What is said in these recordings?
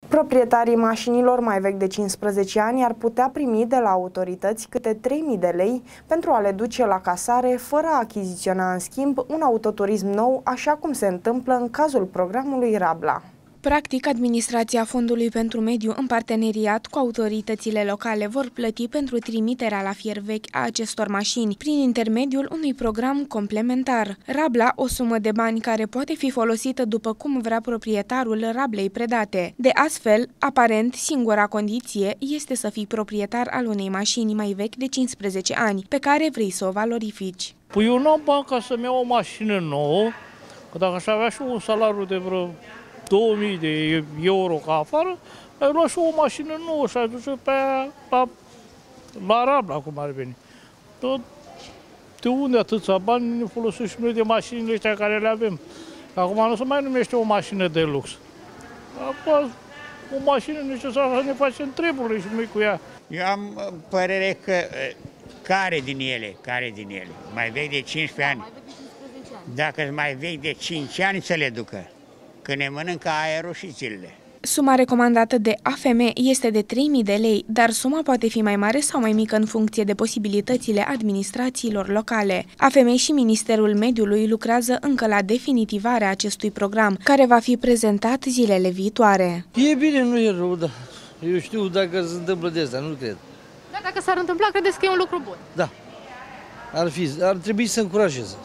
Proprietarii mașinilor mai vechi de 15 ani ar putea primi de la autorități câte 3.000 de lei pentru a le duce la casare, fără a achiziționa în schimb un autoturism nou, așa cum se întâmplă în cazul programului Rabla. Practic, administrația Fondului pentru Mediu, în parteneriat cu autoritățile locale, vor plăti pentru trimiterea la fier vechi a acestor mașini prin intermediul unui program complementar. Rabla, o sumă de bani care poate fi folosită după cum vrea proprietarul rablei predate. De astfel, aparent, singura condiție este să fii proprietar al unei mașini mai vechi de 15 ani, pe care vrei să o valorifici. Păi eu n-am bani ca să-mi iau o mașină nouă, că dacă aș avea și un salariu de vreo 2000 de euro ca afară, ai luat și o mașină nouă și ai duce pe aia la Rabla, cum ar veni. Tot de unde atâția bani ne folosim și noi de mașinile astea care le avem. Acum nu se mai numește o mașină de lux. Acum, o mașină necesară să ne facem treburile și noi cu ea. Eu am părere că care din ele, mai vechi de 15 ani, dacă mai vechi de 5 ani să le ducă, că ne mănâncă aerul și zilele. Suma recomandată de AFM este de 3.000 de lei, dar suma poate fi mai mare sau mai mică în funcție de posibilitățile administrațiilor locale. AFM și Ministerul Mediului lucrează încă la definitivarea acestui program, care va fi prezentat zilele viitoare. E bine, nu e rău, da. Eu știu dacă se întâmplă de asta, nu cred. Dar dacă s-ar întâmpla, credeți că e un lucru bun? Da. Ar trebui să încurajeze.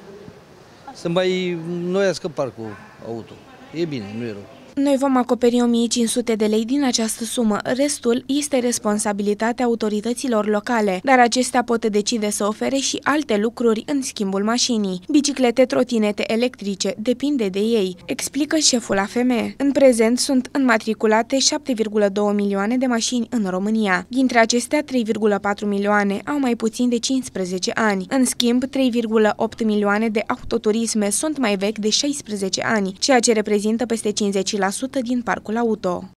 Să mai noiască parcul auto. E bine, nu e rău. Noi vom acoperi 1.500 de lei din această sumă. Restul este responsabilitatea autorităților locale, dar acestea pot decide să ofere și alte lucruri în schimbul mașinii. Biciclete, trotinete electrice, depinde de ei, explică șeful AFM. În prezent sunt înmatriculate 7,2 milioane de mașini în România. Dintre acestea, 3,4 milioane au mai puțin de 15 ani. În schimb, 3,8 milioane de autoturisme sunt mai vechi de 16 ani, ceea ce reprezintă peste 50% din parcul auto.